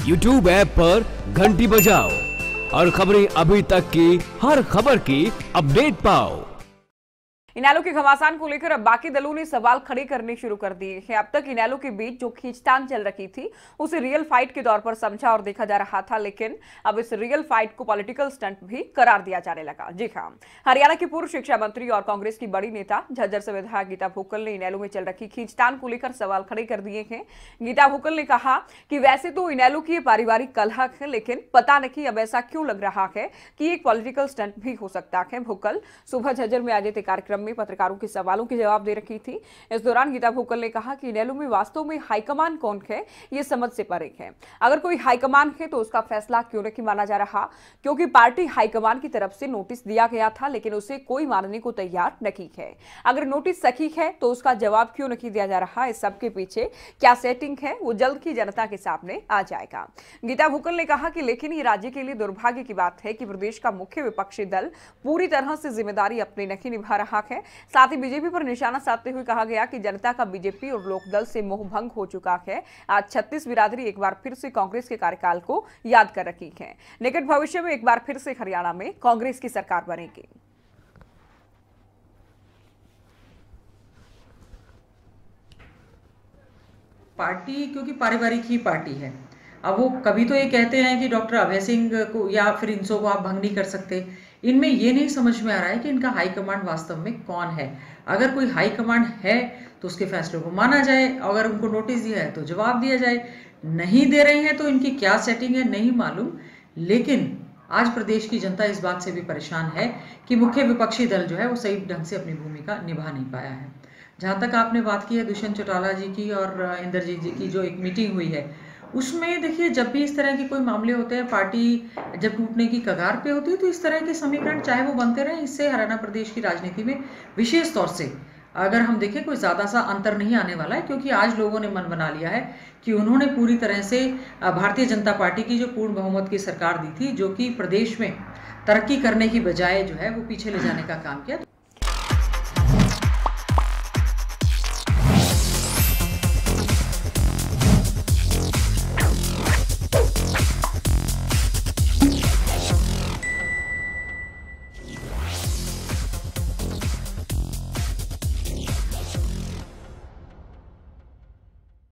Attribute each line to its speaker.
Speaker 1: YouTube app पर घंटी बजाओ और खबरें अभी तक की हर खबर की अपडेट पाओ।
Speaker 2: इनेलो के घमासान को लेकर अब बाकी दलों ने सवाल खड़े करने शुरू कर दिए हैं। अब तक इनेलो के बीच जो खींचतान चल रही थी उसे रियल फाइट के तौर पर समझा और देखा जा रहा था, लेकिन अब इस रियल फाइट को पॉलिटिकल स्टंट भी करार दिया जाने लगा। जी हां, हरियाणा की पूर्व शिक्षा मंत्री और कांग्रेस की बड़ी नेता झज्जर से विधायक गीता भुक्कल ने इनेलो में चल रही खींचतान को लेकर सवाल खड़े कर दिए हैं। गीता भुक्कल ने कहा कि वैसे तो इनेलो की पारिवारिक कलह है, लेकिन पता नहीं अब ऐसा क्यों लग रहा है कि एक पॉलिटिकल स्टंट भी हो सकता है। भुक्कल सुबह झज्जर में आयोजित कार्यक्रम में पत्रकारों के सवालों के जवाब दे रही थी। इस दौरान गीता भुक्कल ने कहा कि इनेलो में वास्तव में हाईकमान कौन है ये समझ से परे है। अगर कोई हाईकमान है तो उसका फैसला क्यों नहीं माना जा रहा, क्योंकि पार्टी हाईकमान की तरफ से नोटिस दिया गया था, लेकिन उसे कोई मानने को तैयार नहीं है। अगर नोटिस सही है तो उसका जवाब क्यों नहीं दिया जा रहा, इस सब के पीछे क्या सेटिंग है वो जल्द ही जनता के सामने आ जाएगा। गीता भुक्कल ने कहा कि लेकिन ये राज्य के लिए दुर्भाग्य की बात है कि प्रदेश का मुख्य विपक्षी दल पूरी तरह से जिम्मेदारी अपनी नहीं निभा रहा है। साथ ही बीजेपी पर निशाना साधते हुए कहा गया कि जनता का बीजेपी और लोकदल से मोह भंग हो चुका है। आज 36 बिरादरी एक बार फिर से कांग्रेस के कार्यकाल को याद कर रही है। निकट भविष्य में एक बार फिर से हरियाणा में कांग्रेस की सरकार बनेगी।
Speaker 3: पार्टी क्योंकि पारिवारिक ही पार्टी है। अब वो कभी तो ये कहते हैं कि डॉक्टर अभय सिंह को या फिर इनसो को आप भंग नहीं कर सकते। इनमें ये नहीं समझ में आ रहा है कि इनका हाईकमांड वास्तव में कौन है। अगर कोई हाईकमांड है तो उसके फैसलों को माना जाए, अगर उनको नोटिस दिया है तो जवाब दिया जाए। नहीं दे रहे हैं तो इनकी क्या सेटिंग है नहीं मालूम। लेकिन आज प्रदेश की जनता इस बात से भी परेशान है कि मुख्य विपक्षी दल जो है वो सही ढंग से अपनी भूमिका निभा नहीं पाया है। जहाँ तक आपने बात की है दुष्यंत चौटाला जी की और इंद्रजीत जी की जो एक मीटिंग हुई है, उसमें देखिए जब भी इस तरह के कोई मामले होते हैं, पार्टी जब टूटने की कगार पे होती है, तो इस तरह के समीकरण चाहे वो बनते रहें, इससे हरियाणा प्रदेश की राजनीति में विशेष तौर से अगर हम देखें कोई ज़्यादा सा अंतर नहीं आने वाला है। क्योंकि आज लोगों ने मन बना लिया है कि उन्होंने पूरी तरह से भारतीय जनता पार्टी की जो पूर्ण बहुमत की सरकार दी थी, जो कि प्रदेश में तरक्की करने की बजाय जो है वो पीछे ले जाने का काम किया।